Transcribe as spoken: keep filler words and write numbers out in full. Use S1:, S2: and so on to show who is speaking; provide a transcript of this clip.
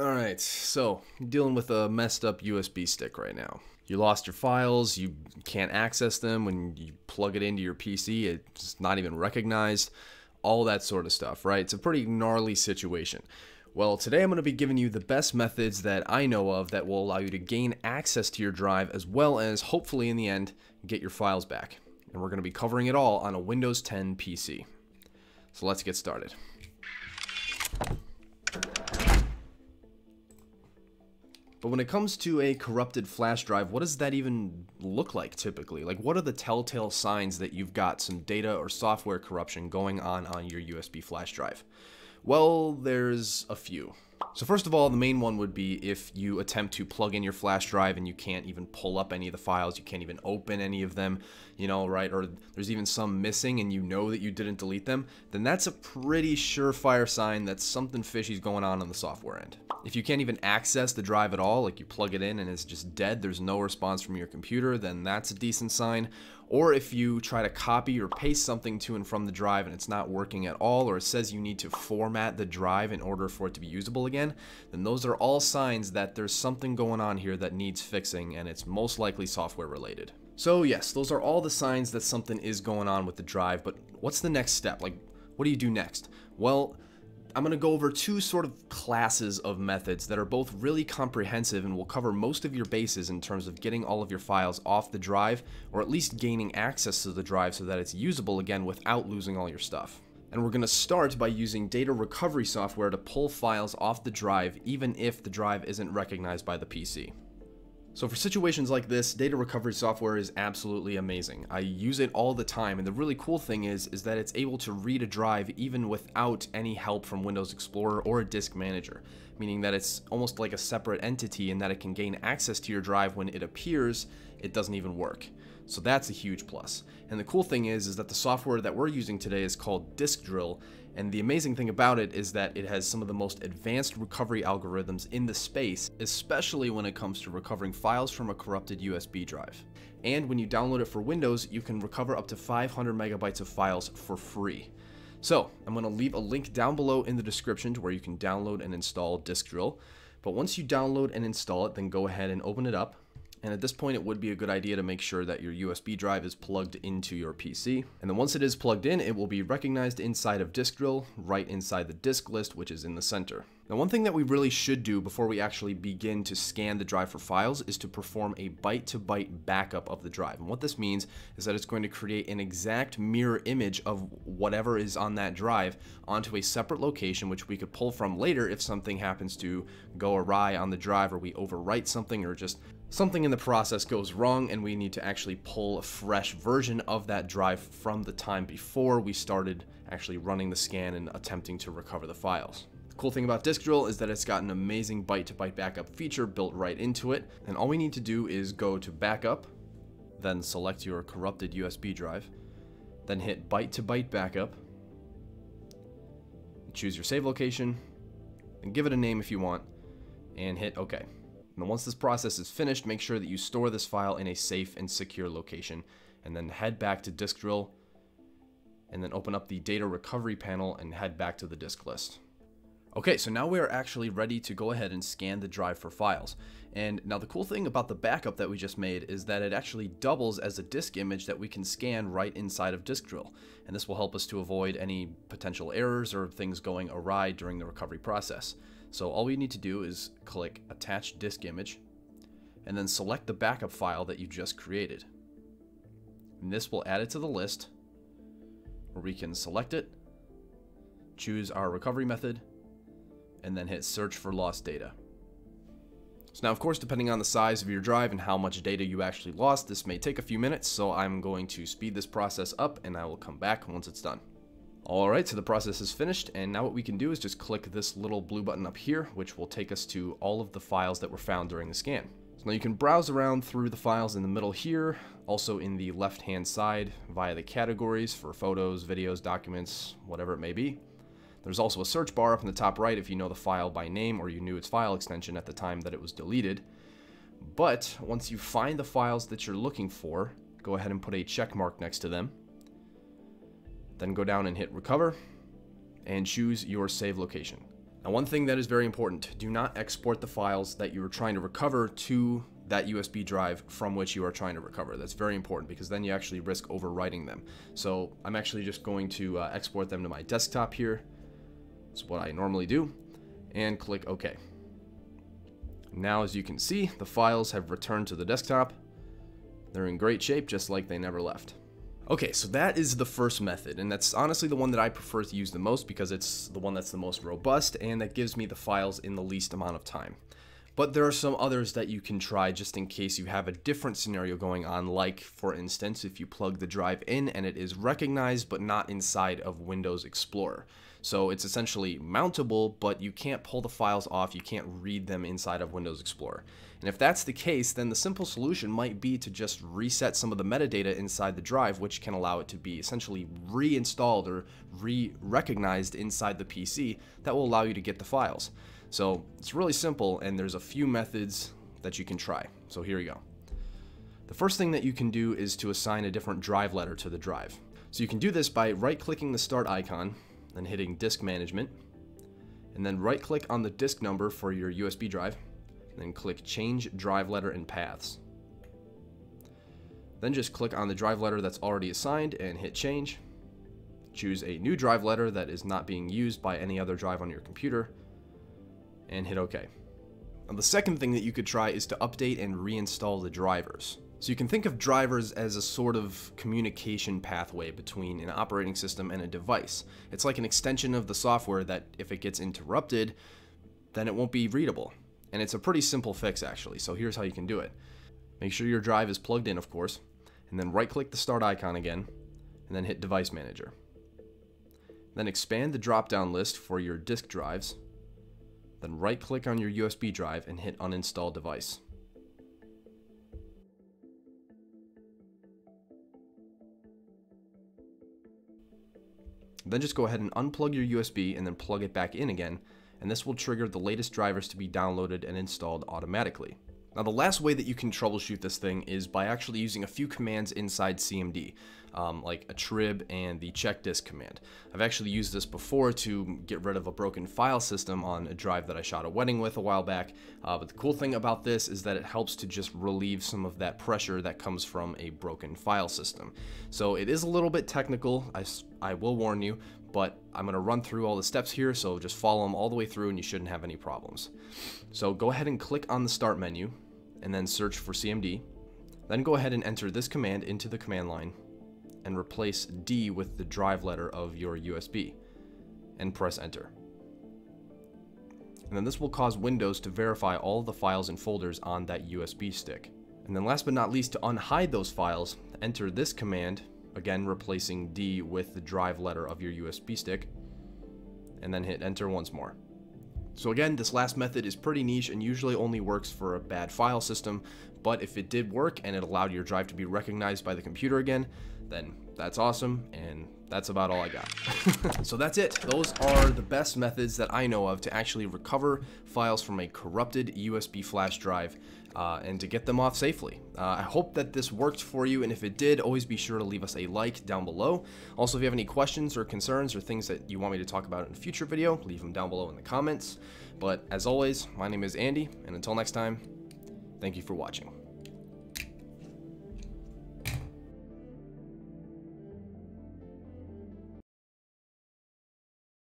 S1: Alright, so dealing with a messed up U S B stick right now. You lost your files, you can't access them. When you plug it into your P C, it's not even recognized. All that sort of stuff, right? It's a pretty gnarly situation. Well, today I'm going to be giving you the best methods that I know of that will allow you to gain access to your drive, as well as hopefully in the end get your files back. And we're going to be covering it all on a Windows ten P C. So let's get started. But when it comes to a corrupted flash drive, what does that even look like typically? Like, what are the telltale signs that you've got some data or software corruption going on on your U S B flash drive? Well, there's a few. So first of all, the main one would be if you attempt to plug in your flash drive and you can't even pull up any of the files, you can't even open any of them, you know, right? Or there's even some missing and you know that you didn't delete them, then that's a pretty surefire sign that something fishy is going on on the software end. If you can't even access the drive at all, like you plug it in and it's just dead, there's no response from your computer, then that's a decent sign. Or if you try to copy or paste something to and from the drive and it's not working at all, or it says you need to format the drive in order for it to be usable again, then those are all signs that there's something going on here that needs fixing, and it's most likely software related. So yes, those are all the signs that something is going on with the drive, but what's the next step? Like, what do you do next? Well, I'm going to go over two sort of classes of methods that are both really comprehensive and will cover most of your bases in terms of getting all of your files off the drive, or at least gaining access to the drive so that it's usable again without losing all your stuff. And we're going to start by using data recovery software to pull files off the drive even if the drive isn't recognized by the P C. So for situations like this, data recovery software is absolutely amazing. I use it all the time, and the really cool thing is, is that it's able to read a drive even without any help from Windows Explorer or a disk manager, meaning that it's almost like a separate entity in that it can gain access to your drive when it appears it doesn't even work. So that's a huge plus. And the cool thing is, is that the software that we're using today is called Disk Drill, and the amazing thing about it is that it has some of the most advanced recovery algorithms in the space, especially when it comes to recovering files from a corrupted U S B drive. And when you download it for Windows, you can recover up to five hundred megabytes of files for free. So I'm going to leave a link down below in the description to where you can download and install Disk Drill. But once you download and install it, then go ahead and open it up. And at this point, it would be a good idea to make sure that your U S B drive is plugged into your P C. And then once it is plugged in, it will be recognized inside of Disk Drill, right inside the disk list, which is in the center. Now, one thing that we really should do before we actually begin to scan the drive for files is to perform a byte-to-byte backup of the drive. And what this means is that it's going to create an exact mirror image of whatever is on that drive onto a separate location, which we could pull from later if something happens to go awry on the drive, or we overwrite something, or just something in the process goes wrong and we need to actually pull a fresh version of that drive from the time before we started actually running the scan and attempting to recover the files. The cool thing about Disk Drill is that it's got an amazing byte-to-byte backup feature built right into it, and all we need to do is go to Backup, then select your corrupted U S B drive, then hit byte-to-byte backup, choose your save location, and give it a name if you want, and hit OK. Now, once this process is finished, make sure that you store this file in a safe and secure location, and then head back to Disk Drill, and then open up the data recovery panel and head back to the disk list. Okay, so now we are actually ready to go ahead and scan the drive for files. And now the cool thing about the backup that we just made is that it actually doubles as a disk image that we can scan right inside of Disk Drill. And this will help us to avoid any potential errors or things going awry during the recovery process. So all we need to do is click Attach Disk Image, and then select the backup file that you just created. And this will add it to the list, where we can select it, choose our recovery method, and then hit Search for Lost Data. So now, of course, depending on the size of your drive and how much data you actually lost, this may take a few minutes, so I'm going to speed this process up, and I will come back once it's done. Alright, so the process is finished, and now what we can do is just click this little blue button up here, which will take us to all of the files that were found during the scan. So now you can browse around through the files in the middle here, also in the left-hand side via the categories for photos, videos, documents, whatever it may be. There's also a search bar up in the top right if you know the file by name or you knew its file extension at the time that it was deleted. But once you find the files that you're looking for, go ahead and put a check mark next to them. Then go down and hit Recover, and choose your save location. Now, one thing that is very important, do not export the files that you are trying to recover to that U S B drive from which you are trying to recover. That's very important because then you actually risk overwriting them. So I'm actually just going to uh, export them to my desktop here. That's what I normally do, and click OK. Now, as you can see, the files have returned to the desktop. They're in great shape, just like they never left. Okay, so that is the first method, and that's honestly the one that I prefer to use the most because it's the one that's the most robust and that gives me the files in the least amount of time. But there are some others that you can try just in case you have a different scenario going on, like, for instance, if you plug the drive in and it is recognized but not inside of Windows Explorer. So it's essentially mountable, but you can't pull the files off, you can't read them inside of Windows Explorer. And if that's the case, then the simple solution might be to just reset some of the metadata inside the drive, which can allow it to be essentially reinstalled or re-recognized inside the P C that will allow you to get the files. So it's really simple, and there's a few methods that you can try. So here you go. The first thing that you can do is to assign a different drive letter to the drive. So you can do this by right-clicking the start icon, then hitting disk management, and then right-click on the disk number for your U S B drive, and then click change drive letter and paths. Then just click on the drive letter that's already assigned and hit change. Choose a new drive letter that is not being used by any other drive on your computer, and hit OK. Now, the second thing that you could try is to update and reinstall the drivers. So you can think of drivers as a sort of communication pathway between an operating system and a device. It's like an extension of the software that if it gets interrupted, then it won't be readable. And it's a pretty simple fix actually, so here's how you can do it. Make sure your drive is plugged in, of course, and then right-click the start icon again, and then hit Device Manager. Then expand the drop-down list for your disk drives, then right-click on your U S B drive and hit Uninstall Device. Then just go ahead and unplug your U S B and then plug it back in again, and this will trigger the latest drivers to be downloaded and installed automatically. Now, the last way that you can troubleshoot this thing is by actually using a few commands inside C M D, um, like a trib and the check disk command. I've actually used this before to get rid of a broken file system on a drive that I shot a wedding with a while back, uh, but the cool thing about this is that it helps to just relieve some of that pressure that comes from a broken file system. So it is a little bit technical, I, I will warn you, but I'm going to run through all the steps here, so just follow them all the way through and you shouldn't have any problems. So go ahead and click on the start menu and then search for C M D. Then go ahead and enter this command into the command line and replace D with the drive letter of your U S B and press enter. And then this will cause Windows to verify all of the files and folders on that U S B stick. And then last but not least, to unhide those files, enter this command, again replacing D with the drive letter of your U S B stick, and then hit enter once more. So again, this last method is pretty niche and usually only works for a bad file system, but if it did work and it allowed your drive to be recognized by the computer again, then that's awesome, and that's about all I got. So that's it. Those are the best methods that I know of to actually recover files from a corrupted U S B flash drive uh, and to get them off safely. Uh, I hope that this worked for you, and if it did, always be sure to leave us a like down below. Also, if you have any questions or concerns or things that you want me to talk about in a future video, leave them down below in the comments. But as always, my name is Andy, and until next time, thank you for watching.